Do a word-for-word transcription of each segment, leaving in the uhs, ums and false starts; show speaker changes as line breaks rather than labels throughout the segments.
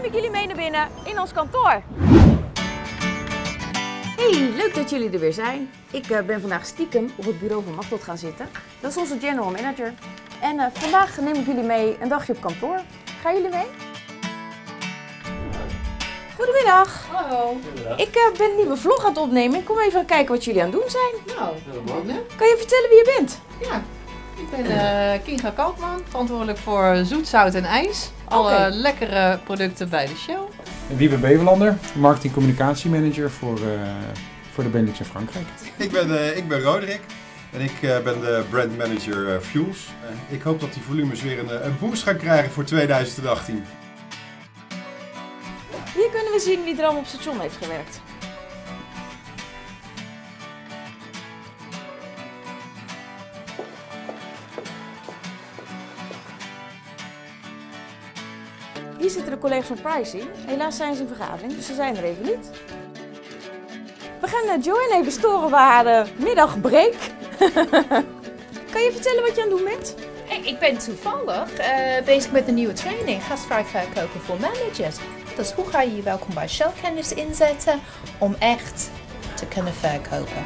ik jullie mee naar binnen in ons kantoor. Hey, leuk dat jullie er weer zijn. Ik uh, ben vandaag stiekem op het bureau van Machtel gaan zitten. Dat is onze general manager. En uh, vandaag neem ik jullie mee een dagje op kantoor. Gaan jullie mee? Goedemiddag.
Hallo.
Ik uh, ben een nieuwe vlog aan het opnemen. Ik kom even kijken wat jullie aan het doen zijn.
Nou, Helemaal.
Kan je vertellen wie je bent?
Ja, ik ben uh, Kinga Kalkman, verantwoordelijk voor zoet, zout en ijs. Alle
Okay.
lekkere producten bij de show.
En Wiebe Bevelander, marketing communicatiemanager voor, uh, voor de Benelux en Frankrijk.
Ik ben, uh, ik ben Roderick en ik uh, ben de brand manager uh, Fuels. Uh, ik hoop dat die volumes weer een, een boost gaan krijgen voor tweeduizend achttien.
Hier kunnen we zien wie er allemaal op station heeft gewerkt. Hier zitten de collega's van pricing. Helaas zijn ze in vergadering, dus ze zijn er even niet. We gaan uh, Joanne even storen bij haar uh, middagbreak. Kan je vertellen wat je aan het doen bent?
Hey, ik ben toevallig uh, bezig met een nieuwe training, gastvrij verkopen voor managers. Dus hoe ga je je welkom bij Shell kennis inzetten om echt te kunnen verkopen?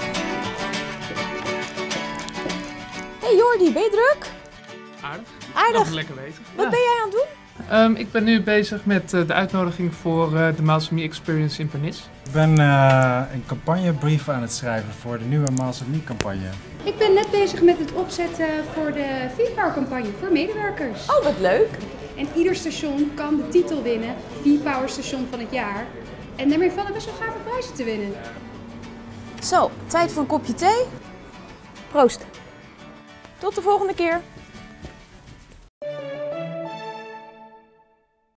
Hey Jordi, ben je druk?
Aardig.
Aardig.
Nog lekker bezig.
Wat
Ja.
ben jij aan het doen?
Um, ik ben nu bezig met uh, de uitnodiging voor uh, de Miles of Me Experience in Pernis.
Ik ben uh, een campagnebrief aan het schrijven voor de nieuwe Miles of Me campagne.
Ik ben net bezig met het opzetten voor de V-Power campagne voor medewerkers.
Oh, wat leuk.
En ieder station kan de titel winnen, V-Power station van het jaar. En daarmee vallen best wel gave prijzen te winnen.
Zo, tijd voor een kopje thee. Proost. Tot de volgende keer.